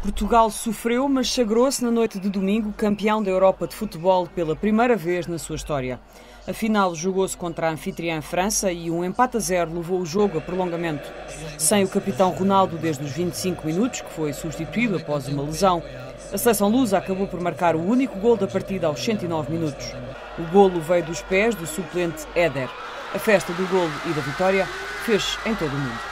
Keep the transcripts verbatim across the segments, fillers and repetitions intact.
Portugal sofreu, mas sagrou-se na noite de domingo campeão da Europa de futebol pela primeira vez na sua história. A final jogou-se contra a anfitriã França e um empate a zero levou o jogo a prolongamento. Sem o capitão Ronaldo desde os vinte e cinco minutos, que foi substituído após uma lesão, a seleção lusa acabou por marcar o único gol da partida aos cento e nove minutos. O golo veio dos pés do suplente Éder. A festa do golo e da vitória fez em todo o mundo.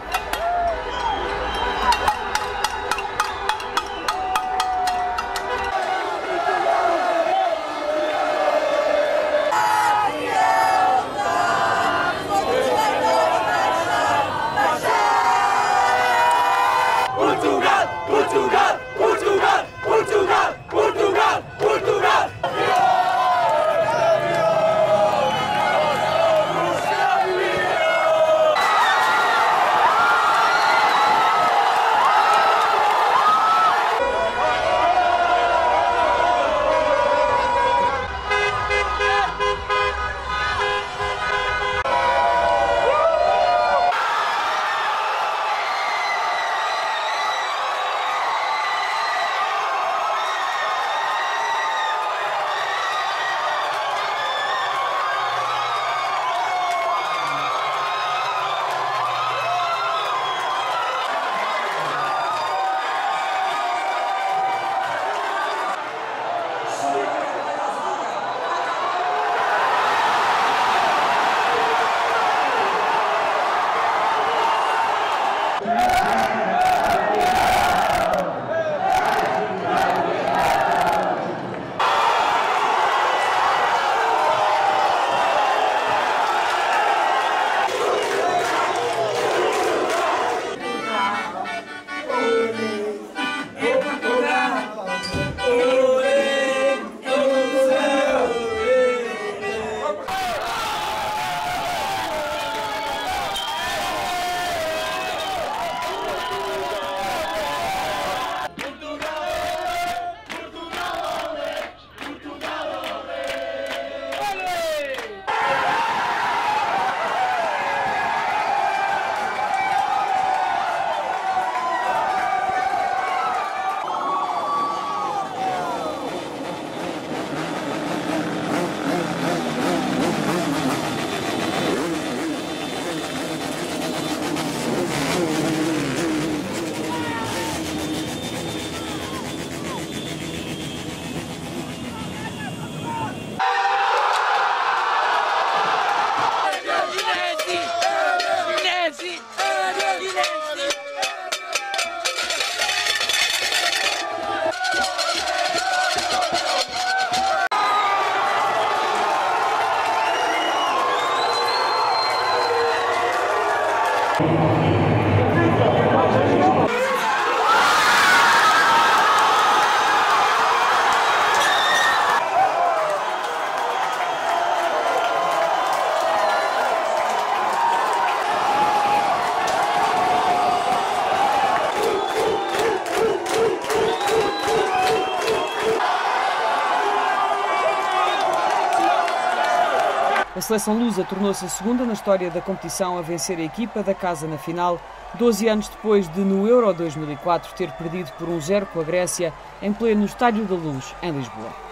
A seleção lusa tornou-se a segunda na história da competição a vencer a equipa da casa na final, doze anos depois de, no Euro dois mil e quatro, ter perdido por um zero com a Grécia em pleno Estádio da Luz, em Lisboa.